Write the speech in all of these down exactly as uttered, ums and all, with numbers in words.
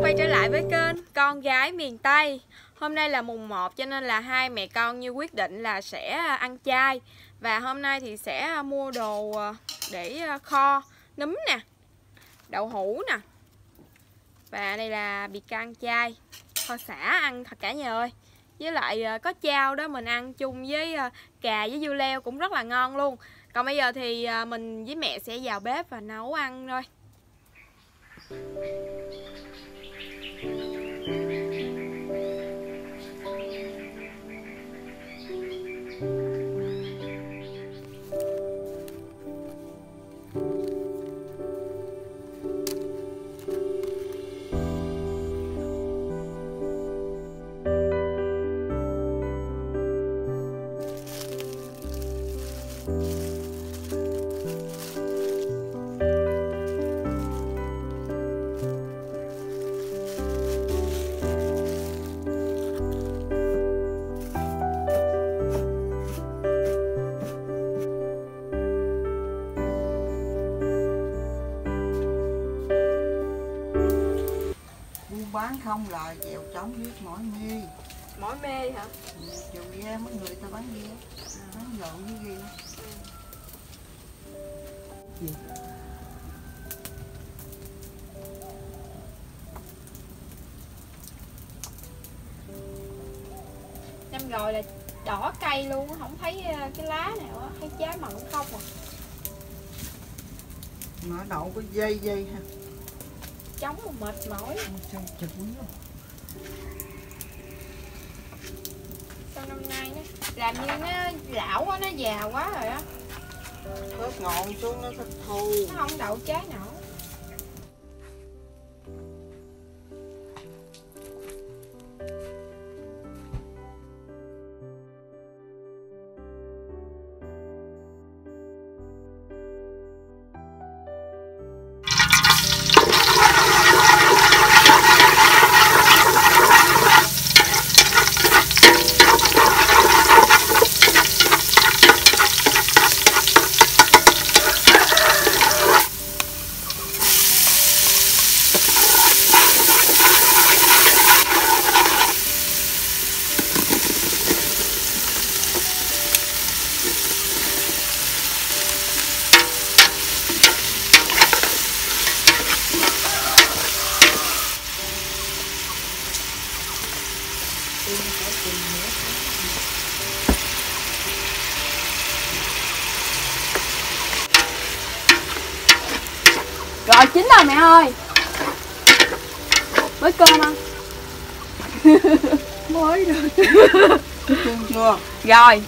quay trở lại với kênh Con Gái Miền Tây. Hôm nay là mùng một cho nên là hai mẹ con Như quyết định là sẽ ăn chay. Và hôm nay thì sẽ mua đồ để kho nấm nè, đậu hũ nè. Và đây là bì căng chay, kho sả ăn thật cả nhà ơi. Với lại có chao đó mình ăn chung với cà với dưa leo cũng rất là ngon luôn. Còn bây giờ thì mình với mẹ sẽ vào bếp và nấu ăn thôi. Bán không là chèo trống viết mỏi mê. Mỏi mê hả? Ừ, chiều ghe mấy người ta bán ghe, à. Bán lộn với ghe. Ừ. Gì? Năm rồi là đỏ cây luôn, không thấy cái lá nào á, thấy trái mận không à. Mà đậu có dây dây ha. Trống mà mệt mỏi. Sao chật quá. Sao năm nay nó làm như nó lão quá, nó già quá rồi á. Hết ngọn xuống nó thất thu. Nó không đậu trái nổi. Rồi chín rồi mẹ ơi. Với cơm ăn. Mới rồi. Cơm chưa? Rồi.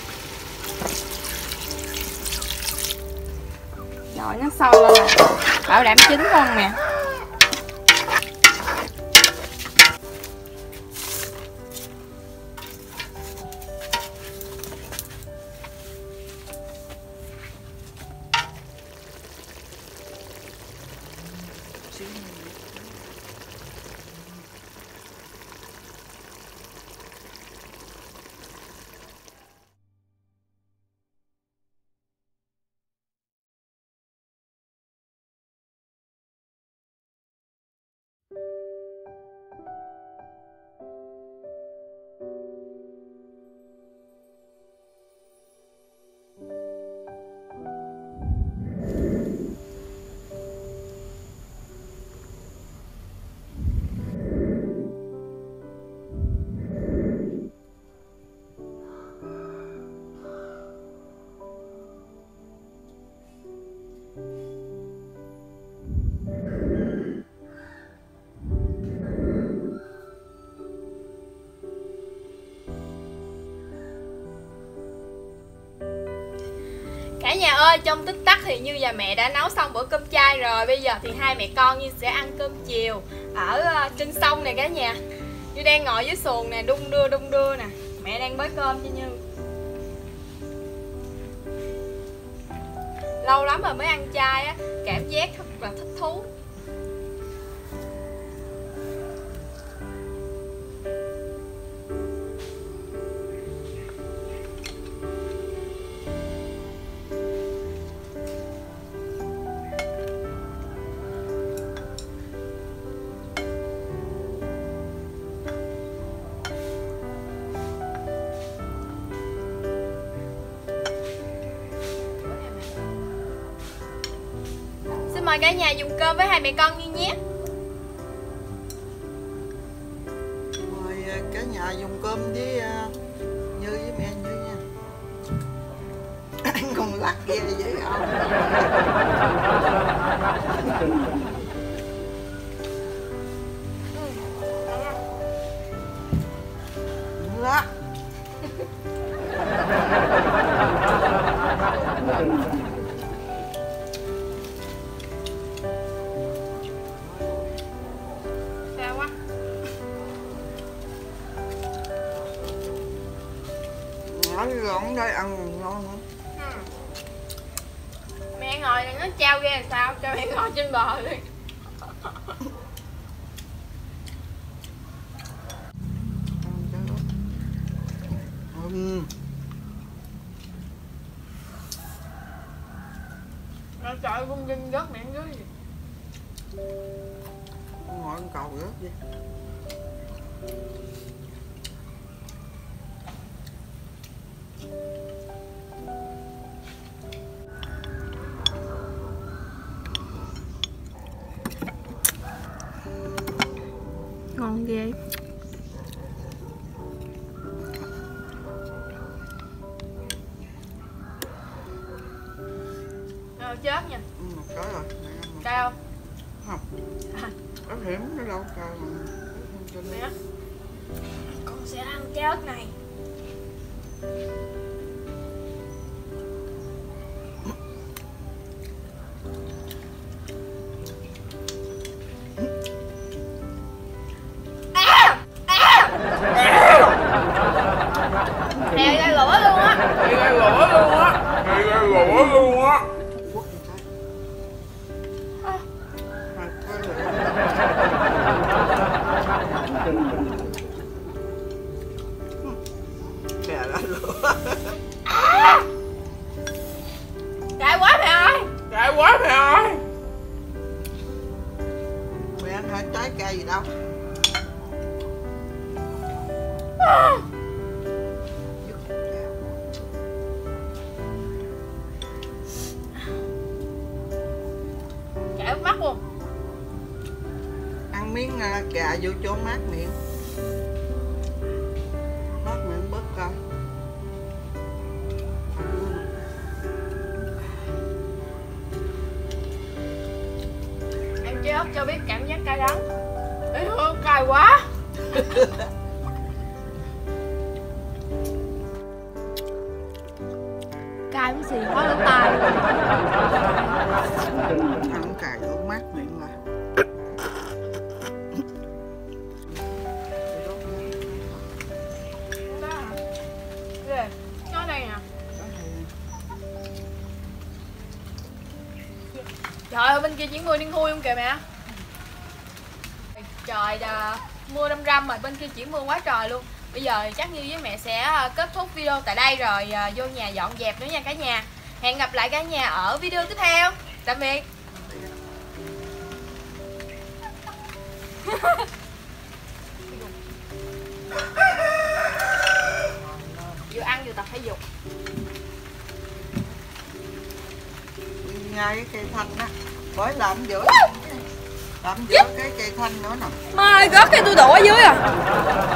Rồi nó sôi lên rồi. Bảo đảm chín không nè. Cả nhà ơi, trong tích tắc thì Như và mẹ đã nấu xong bữa cơm chay rồi. Bây giờ thì hai mẹ con Như sẽ ăn cơm chiều ở uh, trên sông này cả nhà. Như đang ngồi dưới xuồng nè, đung đưa đung đưa nè. Mẹ đang bới cơm cho Như. Lâu lắm rồi mới ăn chay á, cảm giác rất là thích thú. mời cả nhà dùng cơm với hai mẹ con Như nhé. Mời cả nhà dùng cơm với uh, Như với mẹ Như nha. Ăn con lắc ghê vậy không? Lắc. Sao quá. Nói gọn đây ăn ngon không? Ừ. Mẹ ngồi đừng nó trao ghê làm sao, cho mẹ ngồi trên bờ đi. Ừ. Trời ơi, con Vinh rớt miệng dưới gì. Ngồi con cầu rớt đi. Ngon ghê. Rồi chết nha. Ừ, một cái rồi. Cay không? Không. Có hiểm nó đâu cay mà. Mẹ, con sẽ ăn cái ớt này. Nè ra lửa luôn á. Ra lửa luôn á. Ra lửa luôn á. Kìa ra lửa. Cay quá mẹ ơi. Cay quá mẹ ơi. Mẹ ăn hết trái cây gì đâu. Chảy mắt luôn. Ăn miếng uh, gà vô chỗ mát miệng. Mát miệng bớt coi. Em chế ớt cho biết cảm giác cay đắng. Ê hương cay quá. Cay cái gì quá lỗ tai. Ăn cay vô mát miệng là. Ghê. Nó đây nè. Trời ơi, bên kia chỉ mưa điên thui không kìa mẹ. Trời đà, mưa râm râm rồi, bên kia chỉ mưa quá trời luôn. Bây giờ chắc Như với mẹ sẽ kết thúc video tại đây rồi vô nhà dọn dẹp nữa nha cả nhà. Hẹn gặp lại cả nhà ở video tiếp theo. Tạm biệt. Vừa ăn vừa tập thể dục. Ngay cái cây thanh á, bởi làm giữa làm giữa cái cây thanh nữa nè. Mai rớt cái tôi đổ ở dưới à.